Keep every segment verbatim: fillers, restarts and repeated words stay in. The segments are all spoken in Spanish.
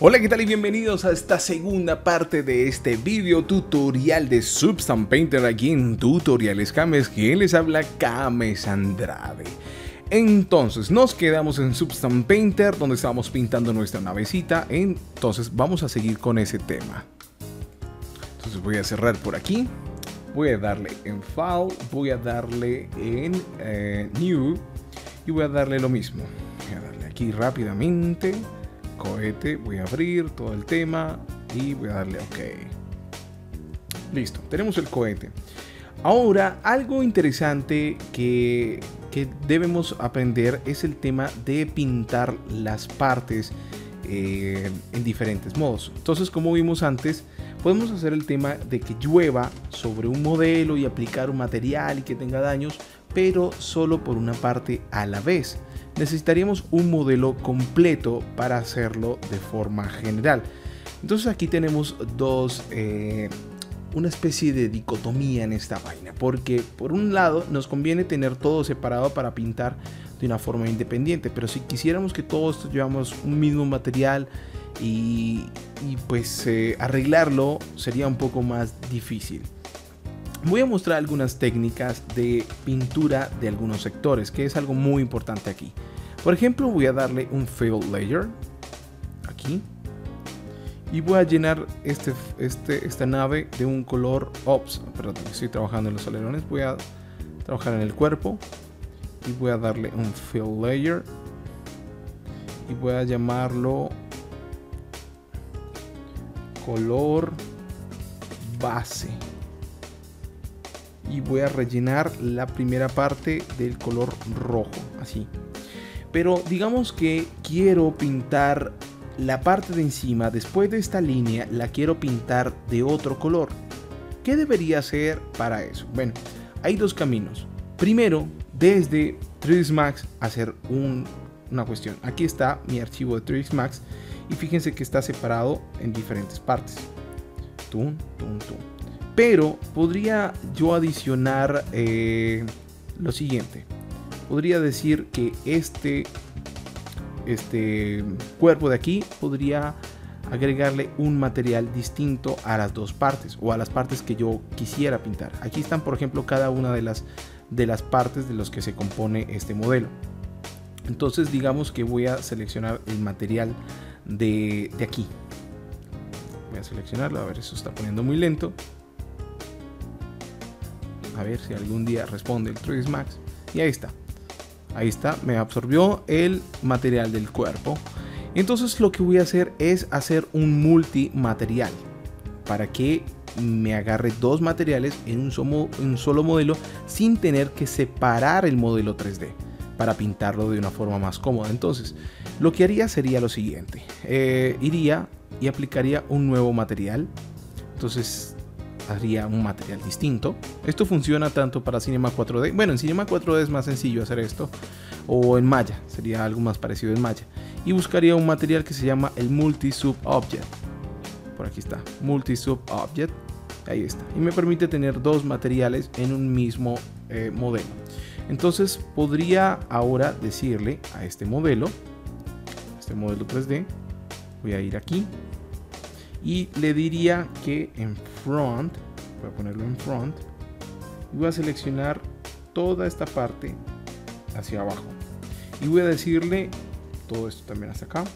Hola, ¿qué tal? Y bienvenidos a esta segunda parte de este video tutorial de Substance Painter aquí en Tutoriales Kames. Quien les habla, Kames Andrade. Entonces nos quedamos en Substance Painter donde estábamos pintando nuestra navecita. Entonces vamos a seguir con ese tema. Entonces voy a cerrar por aquí. Voy a darle en File, voy a darle en eh, New y voy a darle lo mismo. Voy a darle aquí rápidamente. Cohete, voy a abrir todo el tema y voy a darle OK. Listo, tenemos el cohete. Ahora, algo interesante que, que debemos aprender es el tema de pintar las partes eh, en diferentes modos. Entonces, como vimos antes, podemos hacer el tema de que llueva sobre un modelo y aplicar un material y que tenga daños, pero solo por una parte a la vez. Necesitaríamos un modelo completo para hacerlo de forma general. Entonces aquí tenemos dos, eh, una especie de dicotomía en esta vaina, porque por un lado nos conviene tener todo separado para pintar de una forma independiente, pero si quisiéramos que todos llevamos un mismo material y, y pues eh, arreglarlo sería un poco más difícil. Voy a mostrar algunas técnicas de pintura de algunos sectores, que es algo muy importante aquí. Por ejemplo, voy a darle un Fill Layer aquí y voy a llenar este, este, esta nave de un color Ops. Perdón, estoy trabajando en los alerones. Voy a trabajar en el cuerpo y voy a darle un Fill Layer y voy a llamarlo color base. Y voy a rellenar la primera parte del color rojo, así. Pero digamos que quiero pintar la parte de encima, después de esta línea, la quiero pintar de otro color. ¿Qué debería hacer para eso? Bueno, hay dos caminos. Primero, desde tres ds Max hacer un, una cuestión. Aquí está mi archivo de tres ds Max y fíjense que está separado en diferentes partes. Tum, tum, tum. Pero podría yo adicionar eh, lo siguiente. Podría decir que este, este cuerpo de aquí podría agregarle un material distinto a las dos partes o a las partes que yo quisiera pintar. Aquí están, por ejemplo, cada una de las, de las partes de los que se compone este modelo. Entonces digamos que voy a seleccionar el material de, de aquí. Voy a seleccionarlo. A ver, eso está poniendo muy lento. A ver si algún día responde el tres ds Max. Y ahí está. Ahí está. Me absorbió el material del cuerpo. Entonces lo que voy a hacer es hacer un multimaterial. Para que me agarre dos materiales en un solo, en un solo modelo. Sin tener que separar el modelo tres D. Para pintarlo de una forma más cómoda. Entonces lo que haría sería lo siguiente. Eh, iría y aplicaría un nuevo material. Entonces haría un material distinto. Esto funciona tanto para Cinema cuatro D. Bueno, en Cinema cuatro D es más sencillo hacer esto. O en Maya, sería algo más parecido en Maya. Y buscaría un material que se llama el Multi-Sub Object. Por aquí está, Multi-Sub Object. Ahí está. Y me permite tener dos materiales en un mismo eh, modelo. Entonces podría ahora decirle a este modelo, este modelo tres D, voy a ir aquí. Y le diría que en front, voy a ponerlo en front, y voy a seleccionar toda esta parte hacia abajo. Y voy a decirle, todo esto también hasta acá,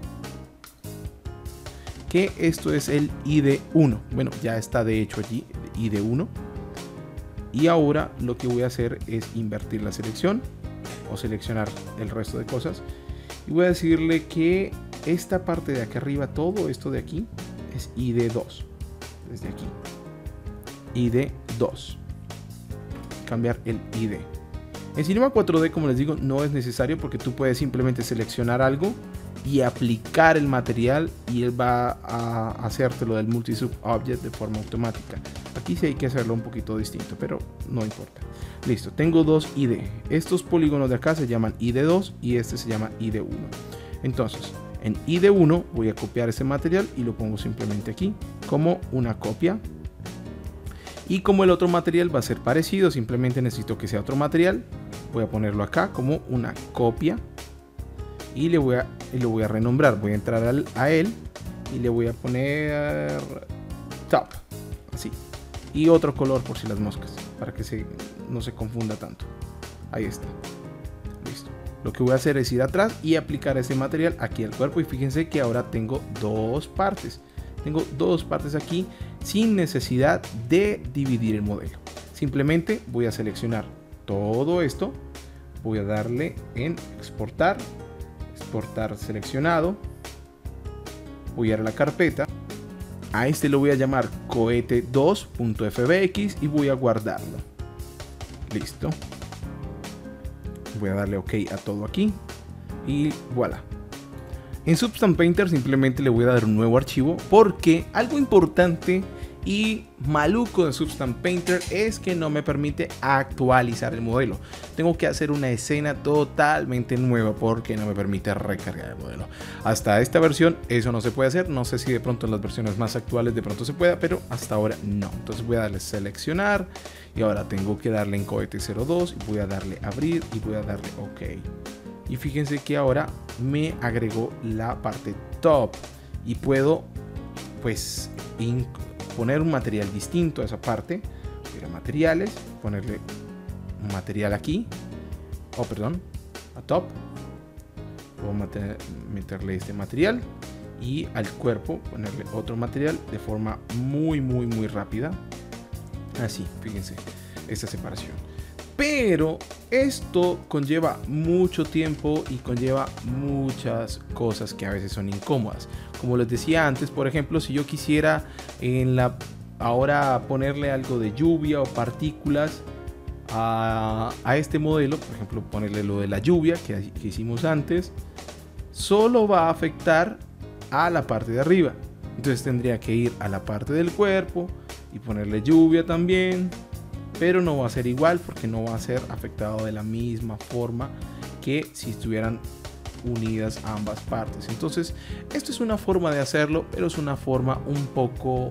que esto es el I D uno. Bueno, ya está de hecho allí, I D uno. Y ahora lo que voy a hacer es invertir la selección, o seleccionar el resto de cosas. Y voy a decirle que esta parte de acá arriba, todo esto de aquí, es I D dos. Desde aquí I D dos. Cambiar el I D. En Cinema cuatro D, como les digo, no es necesario porque tú puedes simplemente seleccionar algo y aplicar el material y él va a hacerte lo del Multi-Sub Object de forma automática. Aquí sí hay que hacerlo un poquito distinto, pero no importa. Listo, tengo dos I D. Estos polígonos de acá se llaman I D dos y este se llama I D uno. Entonces en I D uno voy a copiar ese material y lo pongo simplemente aquí como una copia. Y como el otro material va a ser parecido, simplemente necesito que sea otro material, voy a ponerlo acá como una copia. y le voy a, y lo voy a renombrar. Voy a entrar al, a él y le voy a poner top, así, y otro color por si las moscas, para que se, no se confunda tanto. Ahí está, listo. Lo que voy a hacer es ir atrás y aplicar ese material aquí al cuerpo, y fíjense que ahora tengo dos partes. Tengo dos partes aquí sin necesidad de dividir el modelo. Simplemente voy a seleccionar todo esto, voy a darle en exportar, exportar seleccionado, voy a ir a la carpeta, a este lo voy a llamar cohete dos punto f b x y voy a guardarlo. Listo. Voy a darle OK a todo aquí y voilà. En Substance Painter simplemente le voy a dar un nuevo archivo, porque algo importante y maluco de Substance Painter es que no me permite actualizar el modelo. Tengo que hacer una escena totalmente nueva porque no me permite recargar el modelo. Hasta esta versión eso no se puede hacer. No sé si de pronto en las versiones más actuales de pronto se pueda, pero hasta ahora no. Entonces voy a darle seleccionar y ahora tengo que darle en cohete cero dos y voy a darle abrir y voy a darle OK. Y fíjense que ahora me agregó la parte top y puedo pues poner un material distinto a esa parte. Ir a materiales, ponerle un material aquí, oh perdón, a top, puedo meter, meterle este material y al cuerpo ponerle otro material de forma muy muy muy rápida, así, fíjense esta separación. Pero esto conlleva mucho tiempo y conlleva muchas cosas que a veces son incómodas. Como les decía antes, por ejemplo, si yo quisiera en la ahora ponerle algo de lluvia o partículas a, a este modelo, por ejemplo, ponerle lo de la lluvia que, que hicimos antes, solo va a afectar a la parte de arriba. Entonces tendría que ir a la parte del cuerpo y ponerle lluvia también. Pero no va a ser igual porque no va a ser afectado de la misma forma que si estuvieran unidas ambas partes. Entonces esto es una forma de hacerlo, pero es una forma un poco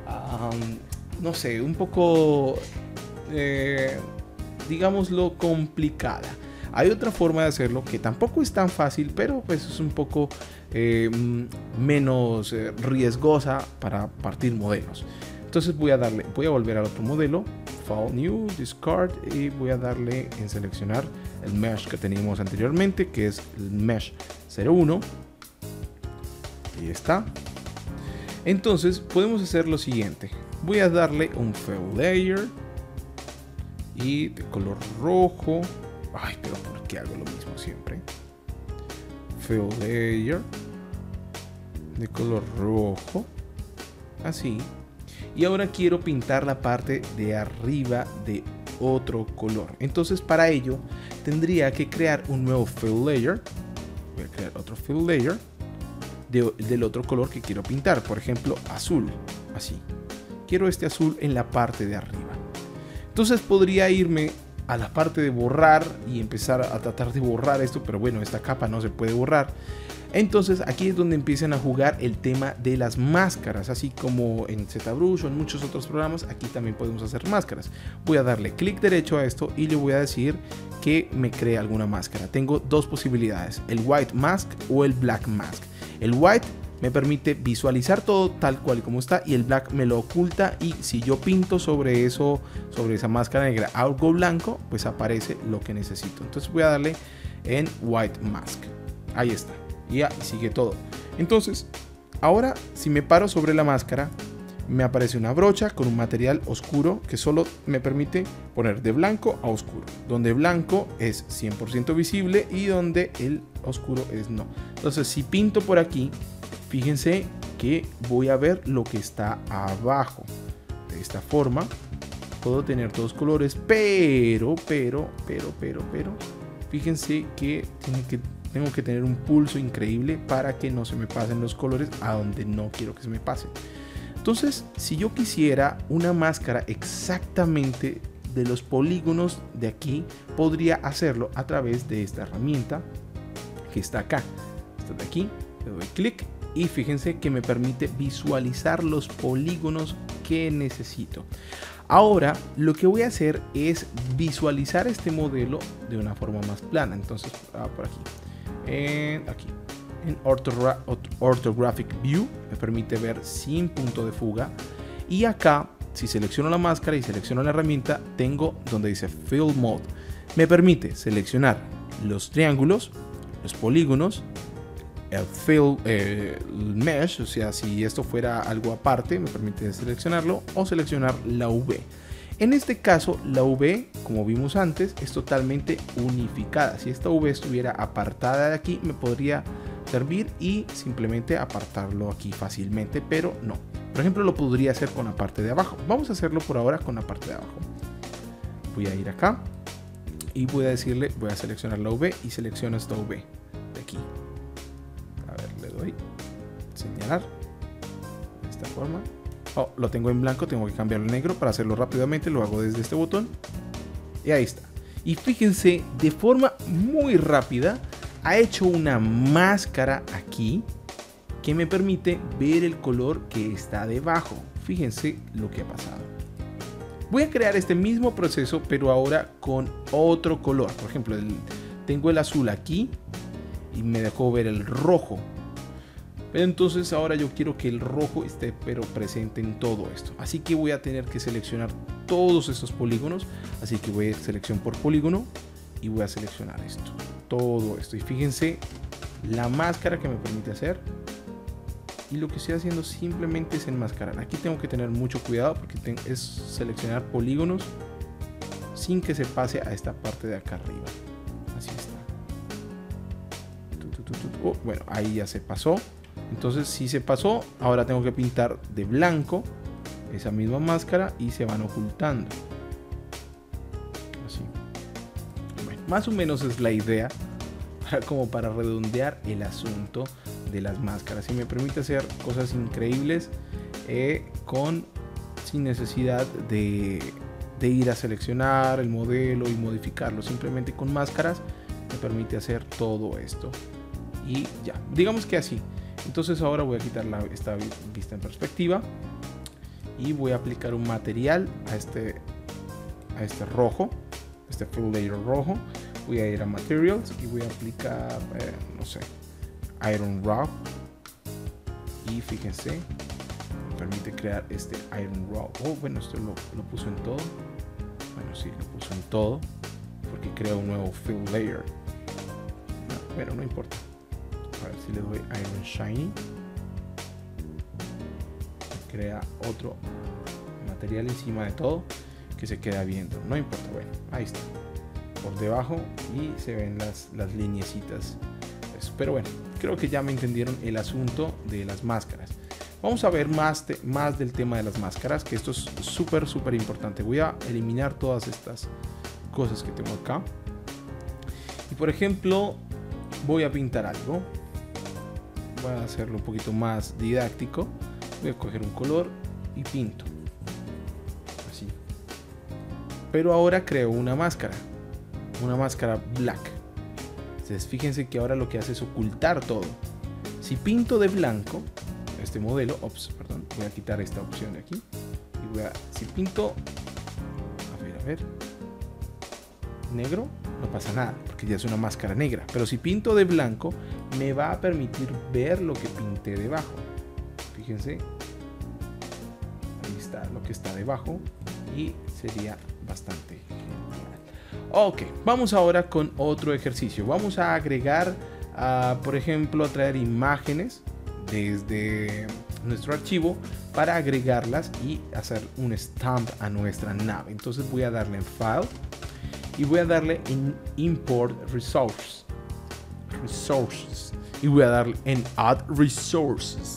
um, no sé, un poco eh, digámoslo complicada. Hay otra forma de hacerlo que tampoco es tan fácil, pero pues es un poco eh, menos eh, riesgosa para partir modelos. Entonces voy a darle, voy a volver al otro modelo, File New, Discard, y voy a darle en seleccionar el mesh que teníamos anteriormente, que es el mesh cero uno. Ahí está. Entonces podemos hacer lo siguiente. Voy a darle un Fill Layer y de color rojo. Ay, pero ¿por qué hago lo mismo siempre? Fill Layer de color rojo, así. Y ahora quiero pintar la parte de arriba de otro color. Entonces para ello tendría que crear un nuevo Fill Layer. Voy a crear otro Fill Layer de, del otro color que quiero pintar. Por ejemplo, azul. Así. Quiero este azul en la parte de arriba. Entonces podría irme a la parte de borrar y empezar a tratar de borrar esto. Pero bueno, esta capa no se puede borrar. Entonces aquí es donde empiezan a jugar el tema de las máscaras, así como en ZBrush o en muchos otros programas. Aquí también podemos hacer máscaras. Voy a darle clic derecho a esto y le voy a decir que me cree alguna máscara. Tengo dos posibilidades, el White Mask o el Black Mask. El White me permite visualizar todo tal cual como está y el Black me lo oculta, y si yo pinto sobre eso, sobre esa máscara negra algo blanco, pues aparece lo que necesito. Entonces voy a darle en White Mask. Ahí está. Y ya sigue todo. Entonces ahora si me paro sobre la máscara, me aparece una brocha con un material oscuro que solo me permite poner de blanco a oscuro, donde blanco es cien por ciento visible y donde el oscuro es no. Entonces si pinto por aquí, fíjense que voy a ver lo que está abajo. De esta forma puedo tener dos colores, pero pero pero pero pero fíjense que tiene que Tengo que tener un pulso increíble para que no se me pasen los colores a donde no quiero que se me pasen. Entonces, si yo quisiera una máscara exactamente de los polígonos de aquí, podría hacerlo a través de esta herramienta que está acá. Esta de aquí, le doy clic y fíjense que me permite visualizar los polígonos que necesito. Ahora lo que voy a hacer es visualizar este modelo de una forma más plana. Entonces, ah, por aquí. en aquí en Orthogra Orthographic View, me permite ver sin punto de fuga. Y acá, si selecciono la máscara y selecciono la herramienta, tengo donde dice Fill Mode. Me permite seleccionar los triángulos, los polígonos, el Fill eh, Mesh, o sea, si esto fuera algo aparte, me permite seleccionarlo o seleccionar la V. En este caso, la V, como vimos antes, es totalmente unificada. Si esta V estuviera apartada de aquí, me podría servir y simplemente apartarlo aquí fácilmente, pero no. Por ejemplo, lo podría hacer con la parte de abajo. Vamos a hacerlo por ahora con la parte de abajo. Voy a ir acá y voy a decirle, voy a seleccionar la V y selecciono esta V de aquí. A ver, le doy señalar de esta forma. Oh, lo tengo en blanco, tengo que cambiarlo a negro. Para hacerlo rápidamente lo hago desde este botón y ahí está. Y fíjense, de forma muy rápida ha hecho una máscara aquí que me permite ver el color que está debajo. Fíjense lo que ha pasado. Voy a crear este mismo proceso, pero ahora con otro color. Por ejemplo, el, tengo el azul aquí y me dejó ver el rojo. Pero entonces ahora yo quiero que el rojo esté pero presente en todo esto. Así que voy a tener que seleccionar todos estos polígonos. Así que voy a ir selección por polígono y voy a seleccionar esto. Todo esto. Y fíjense la máscara que me permite hacer. Y lo que estoy haciendo simplemente es enmascarar. Aquí tengo que tener mucho cuidado porque es seleccionar polígonos sin que se pase a esta parte de acá arriba. Así está. Oh, bueno, ahí ya se pasó. Entonces si se pasó, ahora tengo que pintar de blanco esa misma máscara y se van ocultando. Así. Bueno, más o menos es la idea, como para redondear el asunto de las máscaras y me permite hacer cosas increíbles eh, con sin necesidad de, de ir a seleccionar el modelo y modificarlo. Simplemente con máscaras me permite hacer todo esto y ya, digamos que así. Entonces ahora voy a quitar la, esta vista en perspectiva y voy a aplicar un material a este a este rojo, este full layer rojo. Voy a ir a materials y voy a aplicar eh, no sé, Iron Raw y fíjense, me permite crear este Iron Raw. Oh, bueno, esto lo, lo puso en todo. Bueno, sí, lo puso en todo porque crea un nuevo fill layer. No, bueno, no importa. A ver si le doy Iron Shiny, crea otro material encima de todo que se queda viendo. No importa, bueno, ahí está. Por debajo y se ven las, las lineecitas. Pero bueno, creo que ya me entendieron el asunto de las máscaras. Vamos a ver más, te, más del tema de las máscaras, que esto es súper, súper importante. Voy a eliminar todas estas cosas que tengo acá. Y por ejemplo, voy a pintar algo. Voy a hacerlo un poquito más didáctico. Voy a coger un color y pinto. Así. Pero ahora creo una máscara. Una máscara black. Entonces fíjense que ahora lo que hace es ocultar todo. Si pinto de blanco este modelo, ops, perdón, voy a quitar esta opción de aquí y voy a, si pinto, a ver, a ver, negro, no pasa nada porque ya es una máscara negra. Pero si pinto de blanco me va a permitir ver lo que pinté debajo. Fíjense, ahí está lo que está debajo y sería bastante genial. Ok, vamos ahora con otro ejercicio. Vamos a agregar, uh, por ejemplo, a traer imágenes desde nuestro archivo para agregarlas y hacer un stamp a nuestra nave. Entonces voy a darle en File y voy a darle en Import Resources. Resources. Y voy a darle en Add Resources.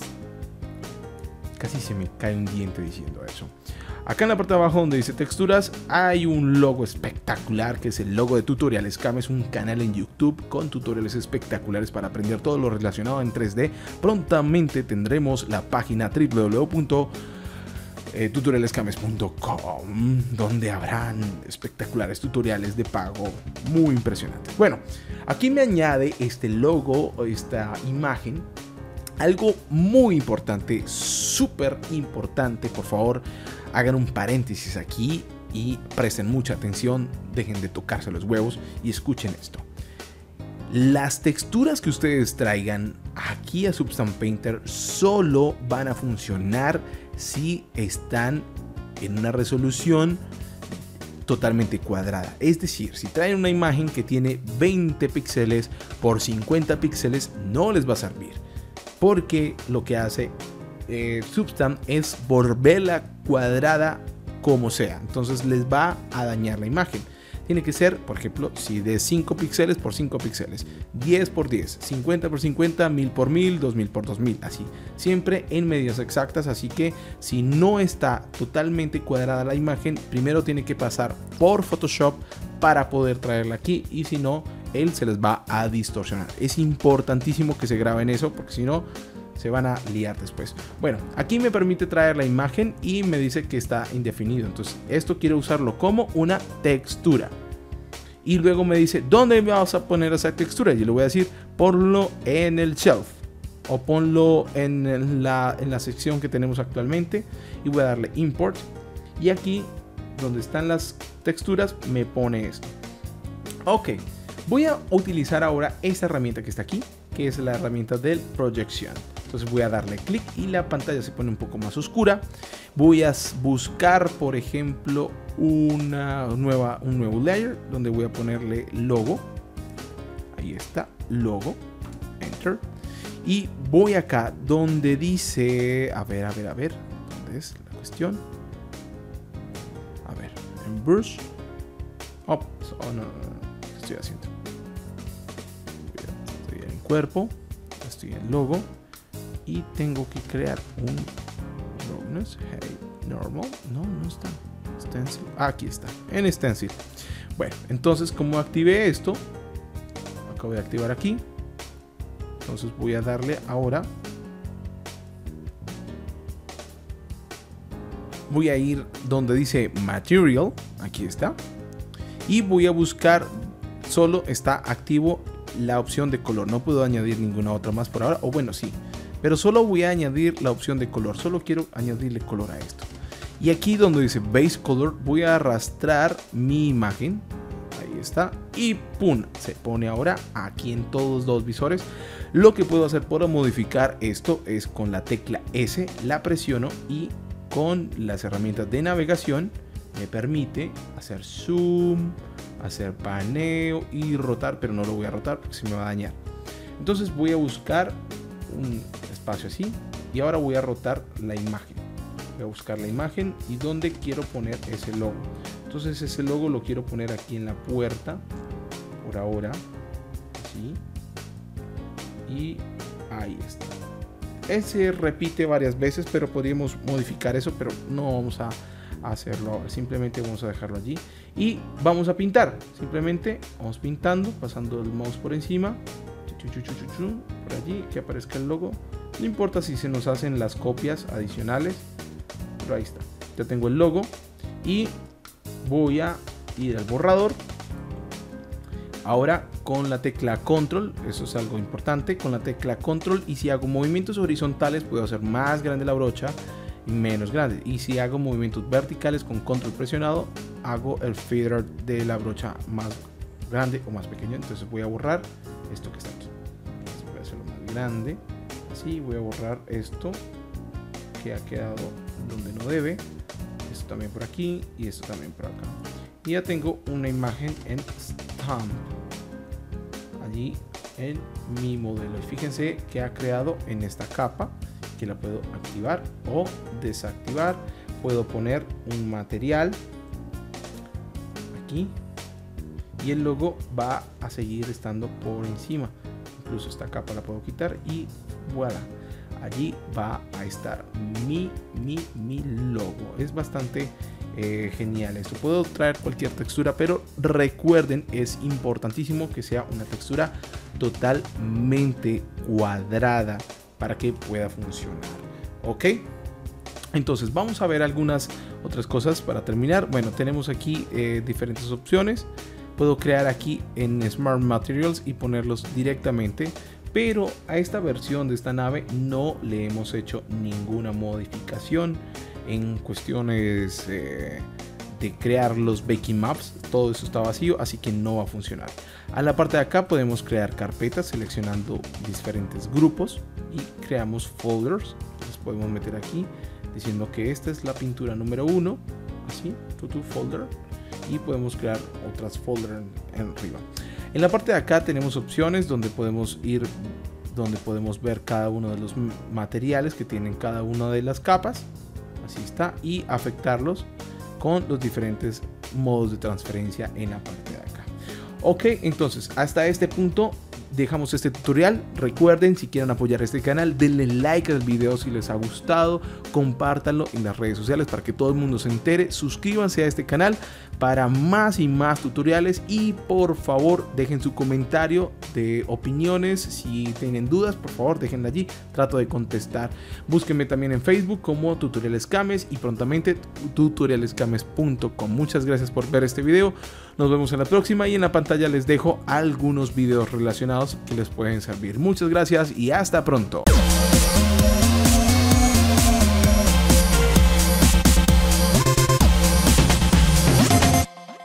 Casi se me cae un diente diciendo eso. Acá en la parte de abajo donde dice texturas hay un logo espectacular que es el logo de Tutoriales Cam. Es un canal en YouTube con tutoriales espectaculares para aprender todo lo relacionado en tres D. Prontamente tendremos la página doble u doble u doble u punto tutorialescames punto com donde habrán espectaculares tutoriales de pago muy impresionantes. Bueno, aquí me añade este logo, esta imagen. Algo muy importante, súper importante, por favor, hagan un paréntesis aquí y presten mucha atención, dejen de tocarse los huevos y escuchen esto. Las texturas que ustedes traigan aquí a Substance Painter solo van a funcionar si están en una resolución totalmente cuadrada. Es decir, si traen una imagen que tiene veinte píxeles por cincuenta píxeles, no les va a servir, porque lo que hace eh, Substance es volverla cuadrada como sea. Entonces les va a dañar la imagen. Tiene que ser, por ejemplo, si de cinco píxeles por cinco píxeles, diez por diez, cincuenta por cincuenta, mil por mil, dos mil por dos mil, así. Siempre en medidas exactas, así que si no está totalmente cuadrada la imagen, primero tiene que pasar por Photoshop para poder traerla aquí, y si no, él se les va a distorsionar. Es importantísimo que se graben eso, porque si no, se van a liar después. Bueno, aquí me permite traer la imagen y me dice que está indefinido. Entonces esto quiero usarlo como una textura. Y luego me dice, ¿dónde vas a poner esa textura? Yo le voy a decir, ponlo en el shelf. O ponlo en la, en la sección que tenemos actualmente. Y voy a darle import. Y aquí, donde están las texturas, me pone esto. Ok, voy a utilizar ahora esta herramienta que está aquí, que es la herramienta del proyección. Entonces voy a darle clic y la pantalla se pone un poco más oscura. Voy a buscar, por ejemplo, una nueva, un nuevo layer donde voy a ponerle logo. Ahí está, logo. Enter. Y voy acá donde dice, a ver, a ver, a ver, ¿dónde es la cuestión? A ver, en brush. Oh, oh no, no, no, ¿qué estoy haciendo? Estoy en cuerpo, estoy en logo. Y tengo que crear un no, no es hey, normal, no, no está stencil, aquí está, en stencil. Bueno, entonces como activé esto, acabo de activar aquí, entonces voy a darle ahora, voy a ir donde dice material, aquí está, y voy a buscar, solo está activo la opción de color, no puedo añadir ninguna otra más por ahora, o bueno, sí. Pero solo voy a añadir la opción de color. Solo quiero añadirle color a esto. Y aquí donde dice Base Color, voy a arrastrar mi imagen. Ahí está. Y ¡pum! Se pone ahora aquí en todos los visores. Lo que puedo hacer para modificar esto es con la tecla S. La presiono y con las herramientas de navegación me permite hacer zoom, hacer paneo y rotar. Pero no lo voy a rotar porque se me va a dañar. Entonces voy a buscar un espacio así y ahora voy a rotar la imagen. Voy a buscar la imagen y donde quiero poner ese logo. Entonces ese logo lo quiero poner aquí en la puerta por ahora, así, y ahí está. Ese repite varias veces, pero podríamos modificar eso, pero no vamos a hacerlo ahora. Simplemente vamos a dejarlo allí y vamos a pintar. Simplemente vamos pintando, pasando el mouse por encima, por allí, que aparezca el logo. No importa si se nos hacen las copias adicionales, pero ahí está, ya tengo el logo. Y voy a ir al borrador ahora con la tecla control. Eso es algo importante, con la tecla control. Y si hago movimientos horizontales puedo hacer más grande la brocha y menos grande, y si hago movimientos verticales con control presionado hago el feather de la brocha más grande o más pequeño. Entonces voy a borrar esto que está aquí. Voy a hacerlo más grande. Así voy a borrar esto que ha quedado donde no debe. Esto también por aquí y esto también por acá. Y ya tengo una imagen en Stamp allí en mi modelo. Y fíjense que ha creado en esta capa, que la puedo activar o desactivar. Puedo poner un material aquí y el logo va a seguir estando por encima. Incluso esta capa la puedo quitar y voilà, allí va a estar mi, mi, mi logo. Es bastante eh, genial esto. Puedo traer cualquier textura, pero recuerden, es importantísimo que sea una textura totalmente cuadrada para que pueda funcionar. Ok, entonces vamos a ver algunas otras cosas para terminar. Bueno, tenemos aquí eh, diferentes opciones. Puedo crear aquí en Smart Materials y ponerlos directamente, pero a esta versión de esta nave no le hemos hecho ninguna modificación en cuestiones eh, de crear los baking maps, todo eso está vacío, así que no va a funcionar. A la parte de acá podemos crear carpetas seleccionando diferentes grupos y creamos folders. Los podemos meter aquí diciendo que esta es la pintura número uno, así, to to folder, y podemos crear otras folders en, en arriba. En la parte de acá tenemos opciones donde podemos ir, donde podemos ver cada uno de los materiales que tienen cada una de las capas, así está, y afectarlos con los diferentes modos de transferencia en la parte de acá. Ok, entonces hasta este punto dejamos este tutorial. Recuerden, si quieren apoyar este canal, denle like al video si les ha gustado, compártanlo en las redes sociales para que todo el mundo se entere, suscríbanse a este canal para más y más tutoriales y por favor dejen su comentario de opiniones. Si tienen dudas, por favor déjenla allí, trato de contestar. Búsquenme también en Facebook como Tutoriales Cames y prontamente tutoriales cames punto com. Muchas gracias por ver este video, nos vemos en la próxima y en la pantalla les dejo algunos videos relacionados que les pueden servir. Muchas gracias y hasta pronto.